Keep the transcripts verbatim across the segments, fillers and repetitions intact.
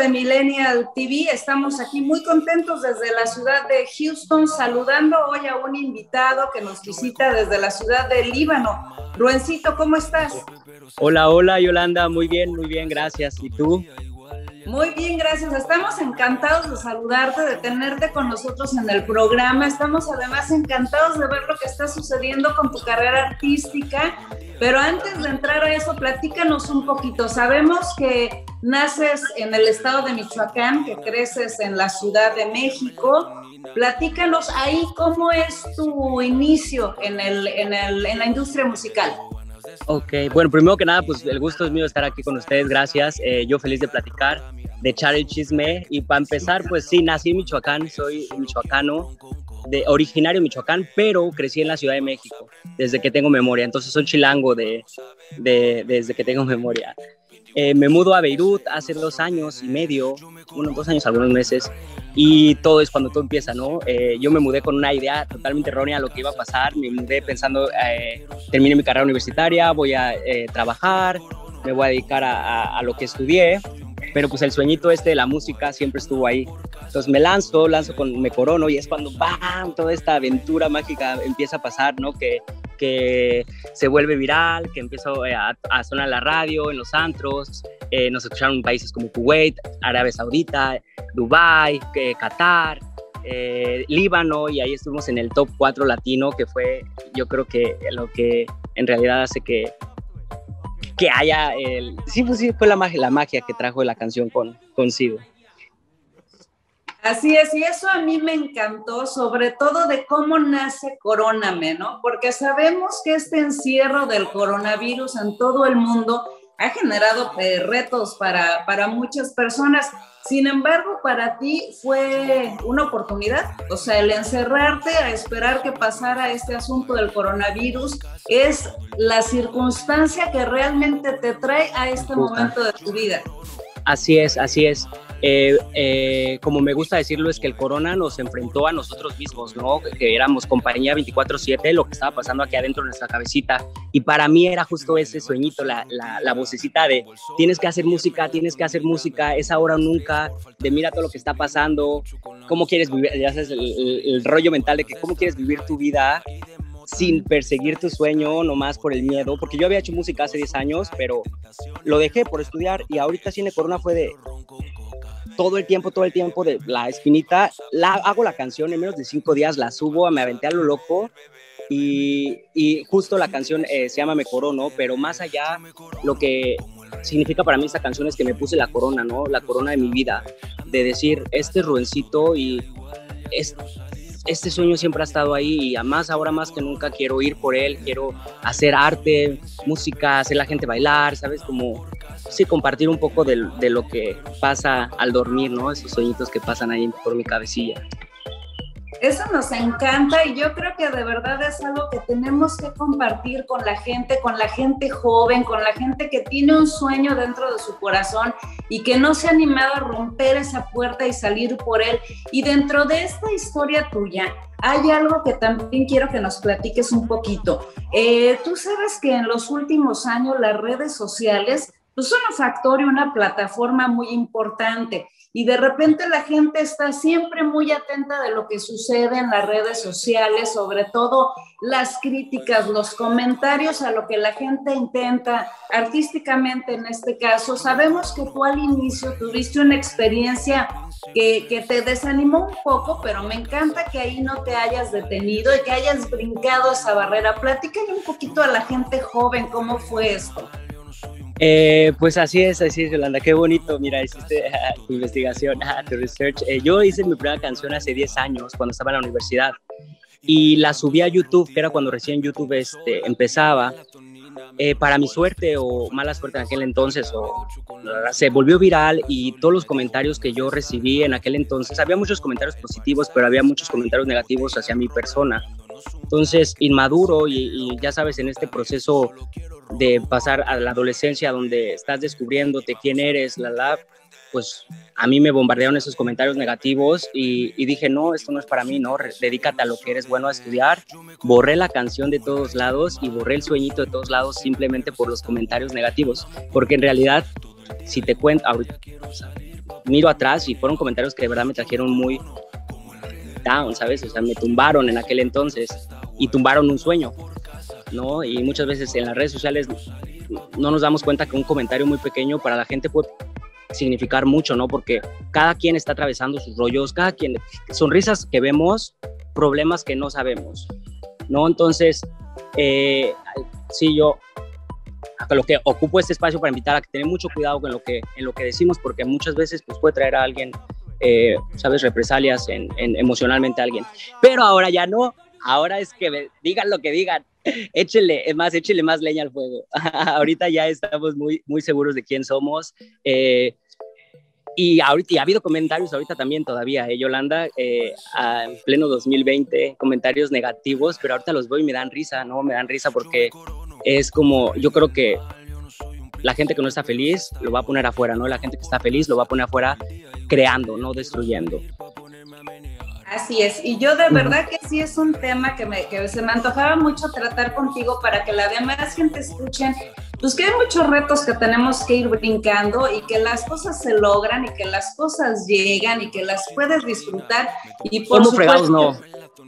de Millennial T V. Estamos aquí muy contentos desde la ciudad de Houston, saludando hoy a un invitado que nos visita desde la ciudad de Líbano. Ruencito, ¿cómo estás? Hola, hola Yolanda, muy bien, muy bien, gracias. ¿Y tú? Muy bien, gracias. Estamos encantados de saludarte, de tenerte con nosotros en el programa. Estamos además encantados de ver lo que está sucediendo con tu carrera artística. Pero antes de entrar a eso, platícanos un poquito. Sabemos que naces en el estado de Michoacán, que creces en la Ciudad de México. Platícanos ahí cómo es tu inicio en, el, en, el, en la industria musical. Ok, bueno, primero que nada, pues el gusto es mío estar aquí con ustedes, gracias. Eh, yo feliz de platicar, de echar el chisme. Y para empezar, pues sí, nací en Michoacán, soy michoacano, de, originario de Michoacán, pero crecí en la Ciudad de México desde que tengo memoria. Entonces soy chilango de, de, desde que tengo memoria. Eh, me mudo a Beirut hace dos años y medio, unos dos años, algunos meses, y todo es cuando todo empieza, ¿no? Eh, yo me mudé con una idea totalmente errónea de lo que iba a pasar. Me mudé pensando, eh, terminé mi carrera universitaria, voy a eh, trabajar, me voy a dedicar a, a, a lo que estudié, pero pues el sueñito este de la música siempre estuvo ahí. Entonces me lanzo, lanzo con Me Corono, y es cuando ¡bam!, toda esta aventura mágica empieza a pasar, ¿no? Que, que se vuelve viral, que empieza a, a sonar la radio, en los antros, eh, nos escucharon en países como Kuwait, Arabia Saudita, Dubái, eh, Qatar, eh, Líbano, y ahí estuvimos en el top cuatro latino, que fue, yo creo que lo que en realidad hace que que haya el... Sí, pues sí, fue la magia, la magia que trajo la canción con, consigo. Así es, y eso a mí me encantó, sobre todo de cómo nace Coróname, ¿no? Porque sabemos que este encierro del coronavirus en todo el mundo ha generado eh, retos para, para muchas personas. Sin embargo, para ti fue una oportunidad, o sea, el encerrarte a esperar que pasara este asunto del coronavirus es la circunstancia que realmente te trae a este momento de tu vida. Así es, así es. Eh, eh, como me gusta decirlo, es que el corona nos enfrentó a nosotros mismos, ¿no? Que éramos compañía veinticuatro siete, lo que estaba pasando aquí adentro de nuestra cabecita. Y para mí era justo ese sueñito, la, la, la vocecita de tienes que hacer música, tienes que hacer música, es ahora o nunca, de mira todo lo que está pasando, cómo quieres vivir, ya sabes, el, el, el rollo mental de que cómo quieres vivir tu vida sin perseguir tu sueño, nomás por el miedo, porque yo había hecho música hace diez años, pero lo dejé por estudiar, y ahorita Cine Corona fue de todo el tiempo, todo el tiempo de la espinita, la, hago la canción en menos de cinco días, la subo, me aventé a lo loco, y, y justo la canción eh, se llama Me Corono, pero más allá, lo que significa para mí esta canción es que me puse la corona, ¿no? La corona de mi vida, de decir, este Ruencito, y es... este sueño siempre ha estado ahí, y además ahora más que nunca quiero ir por él, quiero hacer arte, música, hacer la gente bailar, ¿sabes? Como, sí, compartir un poco de, de lo que pasa al dormir, ¿no? Esos sueñitos que pasan ahí por mi cabecilla. Eso nos encanta, y yo creo que de verdad es algo que tenemos que compartir con la gente, con la gente joven, con la gente que tiene un sueño dentro de su corazón y que no se ha animado a romper esa puerta y salir por él. Y dentro de esta historia tuya hay algo que también quiero que nos platiques un poquito. Eh, tú sabes que en los últimos años las redes sociales pues, son un factor y una plataforma muy importante. Y de repente la gente está siempre muy atenta de lo que sucede en las redes sociales, sobre todo las críticas, los comentarios a lo que la gente intenta artísticamente en este caso. Sabemos que tú al inicio tuviste una experiencia que, que te desanimó un poco, pero me encanta que ahí no te hayas detenido y que hayas brincado esa barrera. Platícale un poquito a la gente joven cómo fue esto. Eh, pues así es, así es, Yolanda, qué bonito, mira, hiciste uh, tu investigación, uh, tu research. Eh, yo hice mi primera canción hace diez años, cuando estaba en la universidad, y la subí a YouTube, que era cuando recién YouTube este, empezaba. Eh, para mi suerte o mala suerte en aquel entonces, o, se volvió viral, y todos los comentarios que yo recibí en aquel entonces, había muchos comentarios positivos, pero había muchos comentarios negativos hacia mi persona. Entonces, inmaduro, y, y ya sabes, en este proceso de pasar a la adolescencia, donde estás descubriéndote quién eres, la, la, pues a mí me bombardearon esos comentarios negativos, y, y dije, no, esto no es para mí, no, dedícate a lo que eres bueno, a estudiar. Borré la canción de todos lados y borré el sueñito de todos lados simplemente por los comentarios negativos, porque en realidad, si te cuento, ahorita, miro atrás y fueron comentarios que de verdad me trajeron muy down, ¿sabes? O sea, me tumbaron en aquel entonces y tumbaron un sueño, ¿no? Y muchas veces en las redes sociales no nos damos cuenta que un comentario muy pequeño para la gente puede significar mucho, ¿no? Porque cada quien está atravesando sus rollos, cada quien, sonrisas que vemos, problemas que no sabemos, ¿no? Entonces, eh, sí, yo a lo que ocupo este espacio para invitar a que tener mucho cuidado con lo que, en lo que decimos, porque muchas veces pues, puede traer a alguien, eh, ¿sabes? Represalias en, en, emocionalmente a alguien. Pero ahora ya no, ahora es que me, digan lo que digan, échele, es más, échele más leña al fuego. Ahorita ya estamos muy, muy seguros de quién somos. Eh, y, ahorita, y ha habido comentarios ahorita también todavía, ¿eh, Yolanda? Eh, a, en pleno dos mil veinte, comentarios negativos, pero ahorita los veo y me dan risa, ¿no? Me dan risa porque es como, yo creo que la gente que no está feliz lo va a poner afuera, ¿no? La gente que está feliz lo va a poner afuera creando, no destruyendo. Así es, y yo de verdad que sí es un tema que, me, que se me antojaba mucho tratar contigo para que la demás gente escuchen, pues que hay muchos retos que tenemos que ir brincando y que las cosas se logran y que las cosas llegan y que las puedes disfrutar y por ¿Cómo fregados no?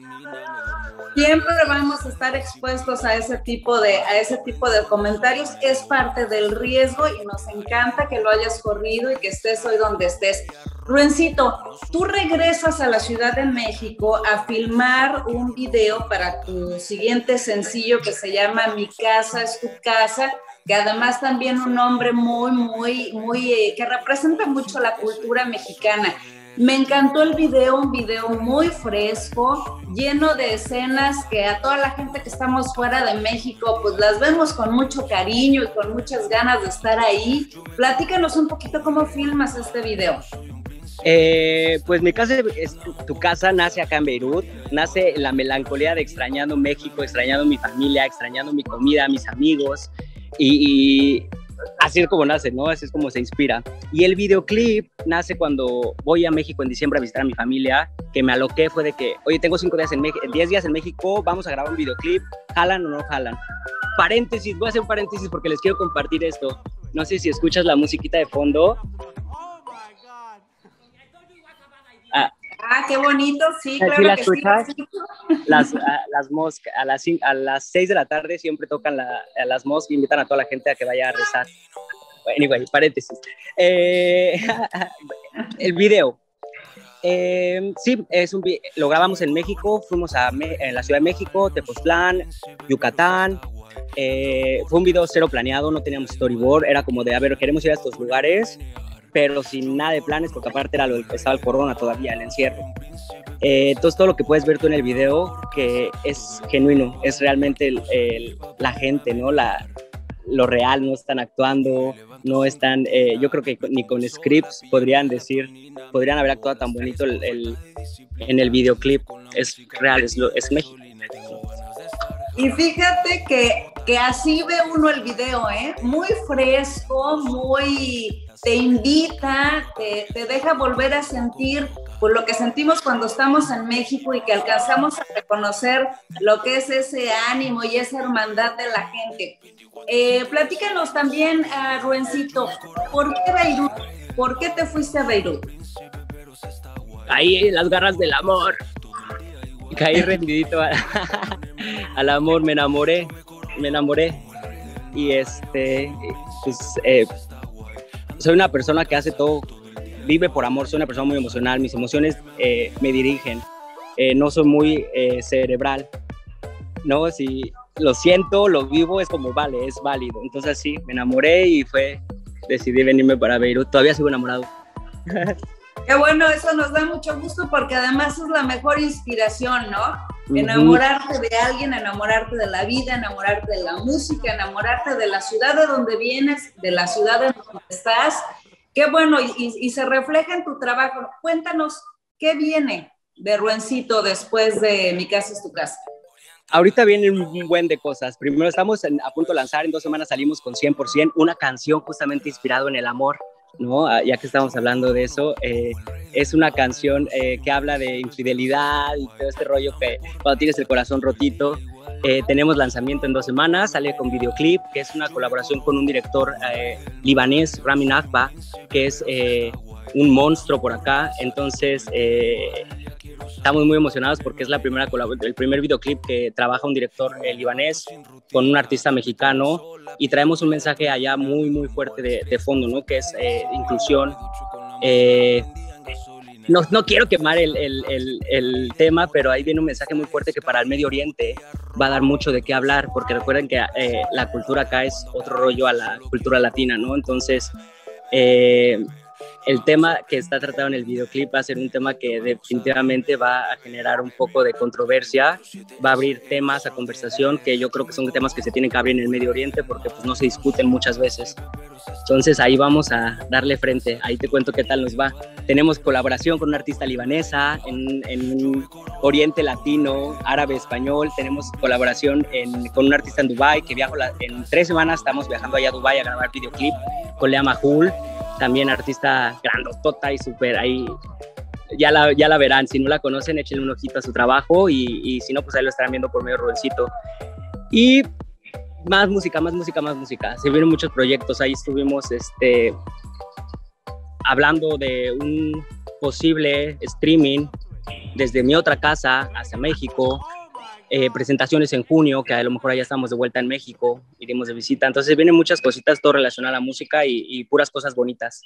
Siempre vamos a estar expuestos a ese tipo de, a ese tipo de comentarios, es parte del riesgo y nos encanta que lo hayas corrido y que estés hoy donde estés. Ruencito, tú regresas a la Ciudad de México a filmar un video para tu siguiente sencillo que se llama Mi Casa es Tu Casa, que además también un nombre muy, muy, muy, eh, que representa mucho la cultura mexicana. Me encantó el video, un video muy fresco, lleno de escenas que a toda la gente que estamos fuera de México, pues las vemos con mucho cariño y con muchas ganas de estar ahí. Platícanos un poquito cómo filmas este video. Eh, pues Mi Casa es tu, tu Casa nace acá en Beirut, nace la melancolía de extrañando México, extrañando mi familia, extrañando mi comida, mis amigos y... y así es como nace, ¿no? Así es como se inspira. Y el videoclip nace cuando voy a México en diciembre a visitar a mi familia, que me aloqué fue de que, oye, tengo cinco días en México, diez días en México, vamos a grabar un videoclip, ¿jalan o no jalan? Paréntesis, voy a hacer un paréntesis porque les quiero compartir esto. No sé si escuchas la musiquita de fondo. Ah, ah qué bonito, sí, claro ¿Sí la que escuchas? Sí. Las, a, las moscas, a las, a las seis de la tarde siempre tocan la, a las moscas y invitan a toda la gente a que vaya a rezar. Anyway, paréntesis. Eh, el video. Eh, sí, es un, lo grabamos en México, fuimos a en la Ciudad de México, Tepoztlán, Yucatán. Eh, fue un video cero planeado, no teníamos storyboard, era como de, a ver, queremos ir a estos lugares, pero sin nada de planes, porque aparte era lo, estaba el corona todavía, el encierro. Eh, entonces todo lo que puedes ver tú en el video, que es genuino, es realmente el, el, la gente, ¿no? La, lo real, no están actuando, no están, eh, yo creo que ni con scripts podrían decir, podrían haber actuado tan bonito el, el, en el videoclip, es real, es, lo, es México. Y fíjate que, que así ve uno el video, ¿eh? Muy fresco, muy... te invita, te, te deja volver a sentir por lo que sentimos cuando estamos en México y que alcanzamos a reconocer lo que es ese ánimo y esa hermandad de la gente. Eh, platícanos también, uh, Ruencito, ¿por qué Beirut? ¿Por qué te fuiste a Beirut? Caí en las garras del amor. Caí rendidito a, al amor, me enamoré, me enamoré. Y este, pues, eh, soy una persona que hace todo, vive por amor, soy una persona muy emocional, mis emociones eh, me dirigen, eh, no soy muy eh, cerebral, ¿no? Si lo siento, lo vivo, es como vale, es válido. Entonces sí, me enamoré y fue, decidí venirme para Beirut, todavía sigo enamorado. Qué bueno, eso nos da mucho gusto porque además es la mejor inspiración, ¿no? Enamorarte de alguien, enamorarte de la vida, enamorarte de la música, enamorarte de la ciudad de donde vienes, de la ciudad en donde estás. Qué bueno, y, y se refleja en tu trabajo. Cuéntanos, ¿qué viene de Ruencito después de Mi Casa es Tu Casa? Ahorita vienen un buen de cosas. Primero estamos en, a punto de lanzar, en dos semanas salimos con cien por ciento, una canción justamente inspirado en el amor, ¿no? Ya que estamos hablando de eso, eh, es una canción eh, que habla de infidelidad y todo este rollo que cuando tienes el corazón rotito. Eh, tenemos lanzamiento en dos semanas, sale con videoclip, que es una colaboración con un director eh, libanés, Rami Nafba, que es, eh, un monstruo por acá, entonces eh, estamos muy emocionados porque es la primera el primer videoclip que trabaja un director eh, libanés con un artista mexicano y traemos un mensaje allá muy muy fuerte de, de fondo, ¿no? Que es eh, inclusión. Eh, no, no quiero quemar el, el, el, el tema, pero ahí viene un mensaje muy fuerte que para el Medio Oriente va a dar mucho de qué hablar, porque recuerden que eh, la cultura acá es otro rollo a la cultura latina, ¿no? Entonces, eh, el tema que está tratado en el videoclip va a ser un tema que definitivamente va a generar un poco de controversia, va a abrir temas a conversación que yo creo que son temas que se tienen que abrir en el Medio Oriente porque pues no se discuten muchas veces. Entonces ahí vamos a darle frente, ahí te cuento qué tal nos va. Tenemos colaboración con una artista libanesa en, en Oriente Latino, árabe, español, tenemos colaboración en, con un artista en Dubái que viajo la, en tres semanas estamos viajando allá a Dubái a grabar videoclip con Lea Mahul, también artista grandotota y súper ahí, ya la, ya la verán, si no la conocen échenle un ojito a su trabajo y, y si no pues ahí lo estarán viendo por medio de Rubencito. Y más música, más música, más música, se vienen muchos proyectos, ahí estuvimos este, hablando de un posible streaming desde mi otra casa hacia México, Eh, presentaciones en junio, que a lo mejor ya estamos de vuelta en México, iremos de visita, entonces vienen muchas cositas, todo relacionado a la música y, y puras cosas bonitas.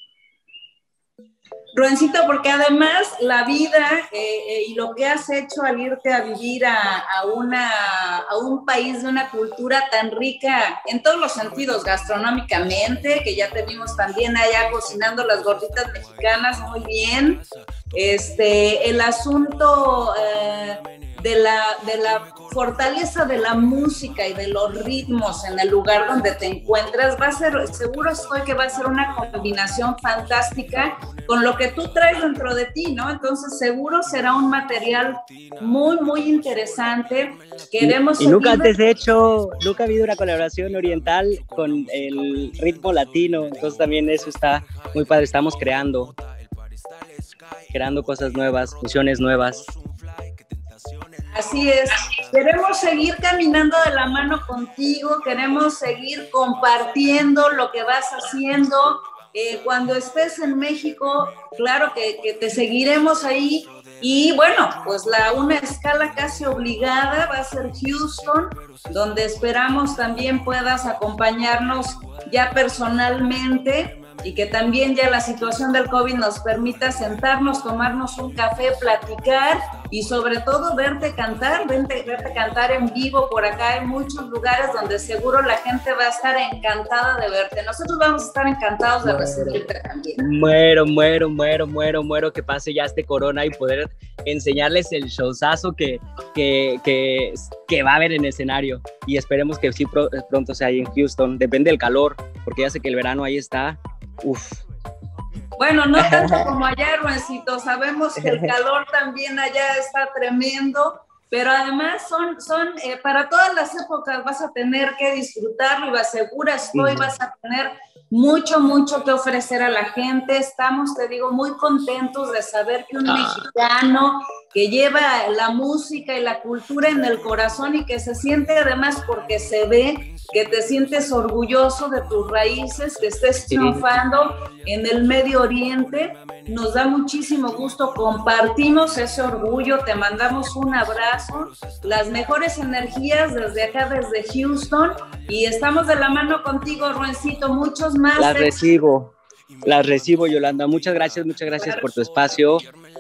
Rubencito, porque además la vida eh, eh, y lo que has hecho al irte a vivir a, a, una, a un país de una cultura tan rica en todos los sentidos, gastronómicamente, que ya te vimos también allá cocinando las gorditas mexicanas muy bien, este, el asunto eh, de, la, de la fortaleza de la música y de los ritmos en el lugar donde te encuentras, va a ser, seguro estoy que va a ser una combinación fantástica con lo que tú traes dentro de ti, ¿no? Entonces seguro será un material muy, muy interesante. Queremos y, y nunca antes he hecho, nunca ha habido una colaboración oriental con el ritmo latino, entonces también eso está muy padre, estamos creando, creando cosas nuevas, fusiones nuevas. Así es, queremos seguir caminando de la mano contigo, queremos seguir compartiendo lo que vas haciendo. Eh, cuando estés en México, claro que, que te seguiremos ahí. Y bueno, pues la, una escala casi obligada va a ser Houston, donde esperamos también puedas acompañarnos ya personalmente y que también ya la situación del COVID nos permita sentarnos, tomarnos un café, platicar y sobre todo verte cantar, verte, verte cantar en vivo. Por acá hay muchos lugares donde seguro la gente va a estar encantada de verte. Nosotros vamos a estar encantados de recibirte también. Muero, muero, muero, muero, muero que pase ya este corona y poder enseñarles el showzazo que, que, que, que va a haber en el escenario. Y esperemos que sí pronto sea ahí en Houston. Depende del calor, porque ya sé que el verano ahí está. Uf. Bueno, no tanto como allá, Rubencito, sabemos que el calor también allá está tremendo, pero además son, son eh, para todas las épocas vas a tener que disfrutarlo y vas segura estoy, vas a tener mucho, mucho que ofrecer a la gente. Estamos, te digo, muy contentos de saber que un ah. mexicano que lleva la música y la cultura en el corazón y que se siente además porque se ve que te sientes orgulloso de tus raíces, que estés triunfando en el Medio Oriente. Nos da muchísimo gusto, compartimos ese orgullo, te mandamos un abrazo, las mejores energías desde acá, desde Houston, y estamos de la mano contigo, Rubencito, muchos más. Las recibo, las recibo, Yolanda, muchas gracias, muchas gracias por tu espacio.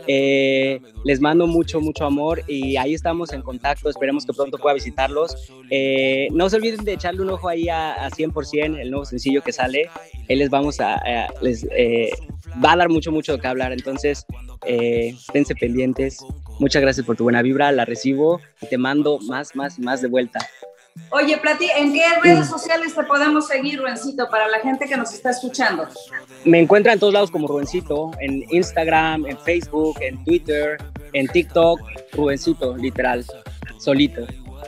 Eh, les mando mucho, mucho amor y ahí estamos en contacto, esperemos que pronto pueda visitarlos. Eh, no se olviden de echarle un ojo ahí a, a cien por ciento, el nuevo sencillo que sale, ahí les vamos a, a les, eh, va a dar mucho, mucho de qué hablar, entonces eh, esténse pendientes. Muchas gracias por tu buena vibra, la recibo y te mando más, más, más de vuelta. Oye, Plati, ¿en qué redes sociales te podemos seguir, Rubencito, para la gente que nos está escuchando? Me encuentran en todos lados como Rubencito, en Instagram, en Facebook, en Twitter, en TikTok, Rubencito, literal, solito.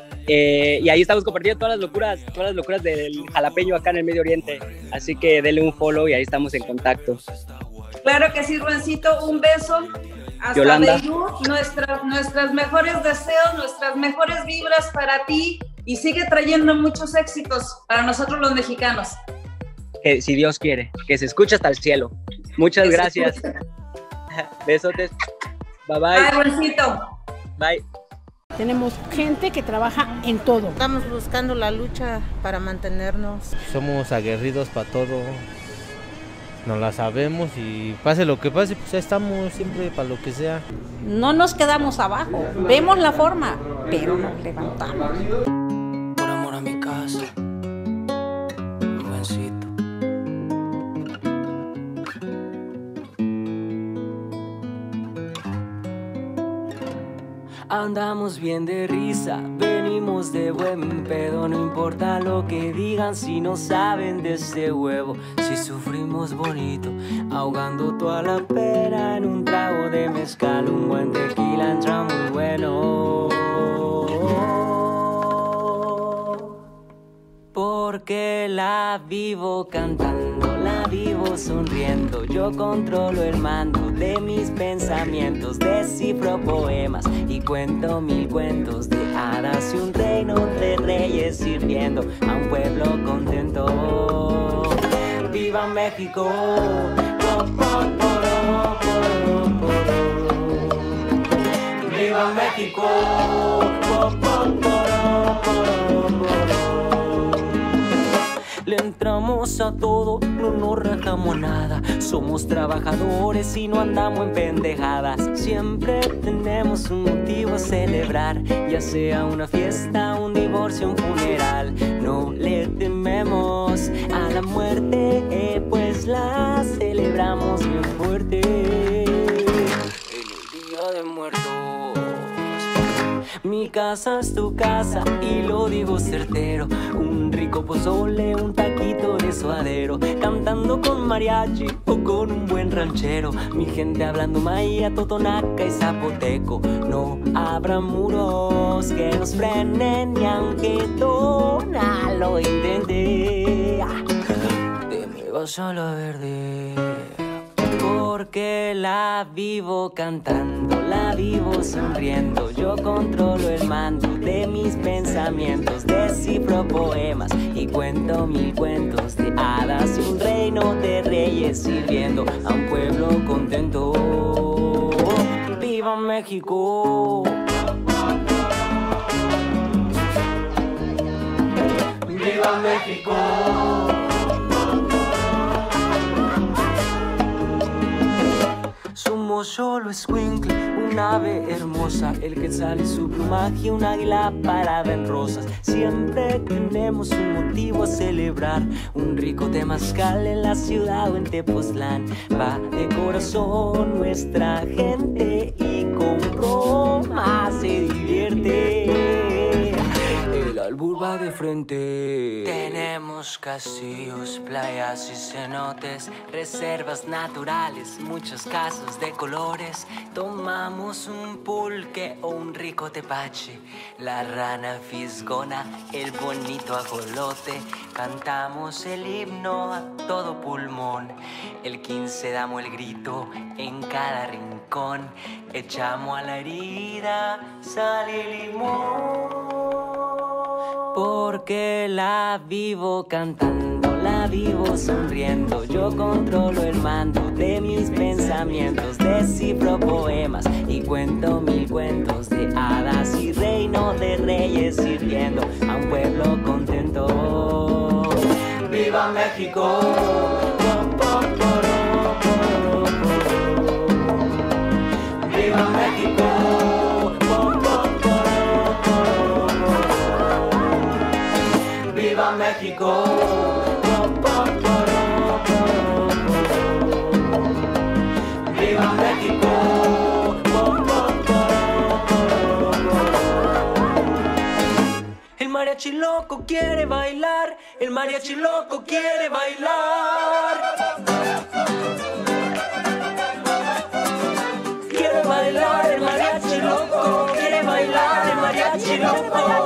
Eh, y ahí estamos compartiendo todas las locuras, todas las locuras del jalapeño acá en el Medio Oriente. Así que denle un follow y ahí estamos en contacto. Claro que sí, Rubencito, un beso. Hasta Yolanda. Beirut, nuestras, nuestras mejores deseos, nuestras mejores vibras para ti y sigue trayendo muchos éxitos para nosotros los mexicanos. Que si Dios quiere, que se escuche hasta el cielo. Muchas gracias. Besotes. Bye bye. Bye, Juancito. Bye. Tenemos gente que trabaja en todo. Estamos buscando la lucha para mantenernos. Somos aguerridos para todo. Nos la sabemos y pase lo que pase, pues ya estamos siempre para lo que sea. No nos quedamos abajo, vemos la forma, pero nos levantamos. Por amor a mi casa, jovencito. Andamos bien de risa, venimos de buen pedo. No importa lo que digan si no saben de ese huevo. Si sufrimos bonito, ahogando toda la pena en un trago de mezcal. Un buen tequila entra muy bueno. Porque la vivo cantando, la vivo sonriendo. Yo controlo el mando de mis pensamientos. Descifro poemas y cuento mil cuentos de hadas y un reino de reyes sirviendo a un pueblo contento. ¡Viva México! ¡Viva México! Le entramos a todo, no nos rajamos nada. Somos trabajadores y no andamos en pendejadas. Siempre tenemos un motivo a celebrar, ya sea una fiesta, un divorcio, un funeral. No le tememos a la muerte, eh, pues la celebramos bien fuerte. En el Día de Muertos. Mi casa es tu casa y lo digo certero. Un rico pozole, un taquito de suadero, cantando con mariachi o con un buen ranchero. Mi gente hablando maya, totonaca y zapoteco. No habrá muros que nos frenen ni aunque Tona lo intente. Te me vas a la verde. Porque la vivo cantando, la vivo sonriendo. Yo controlo el mando de mis pensamientos. Descifro poemas y cuento mil cuentos de hadas y un reino de reyes sirviendo a un pueblo contento. ¡Viva México! ¡Viva México! Somos solo escuincle, un ave hermosa, el quetzal y su plumaje, un águila parada en rosas. Siempre tenemos un motivo a celebrar, un rico temazcal en la ciudad o en Tepoztlán. Va de corazón nuestra gente y con broma se divierte. El albur va de frente. Tenemos castillos, playas y cenotes, reservas naturales, muchos casos de colores. Tomamos un pulque o un rico tepache, la rana fisgona, el bonito ajolote. Cantamos el himno a todo pulmón. El quince damos el grito en cada rincón. Echamos a la herida sal y limón. Porque la vivo cantando, la vivo sonriendo. Yo controlo el mando de mis pensamientos. Descifro poemas y cuento mil cuentos de hadas y reino de reyes sirviendo a un pueblo contento. ¡Viva México! ¡Viva México! ¡Viva México! ¡Viva México! El mariachi loco quiere bailar, el mariachi loco quiere bailar. Quiere bailar, el mariachi loco quiere bailar, el mariachi loco.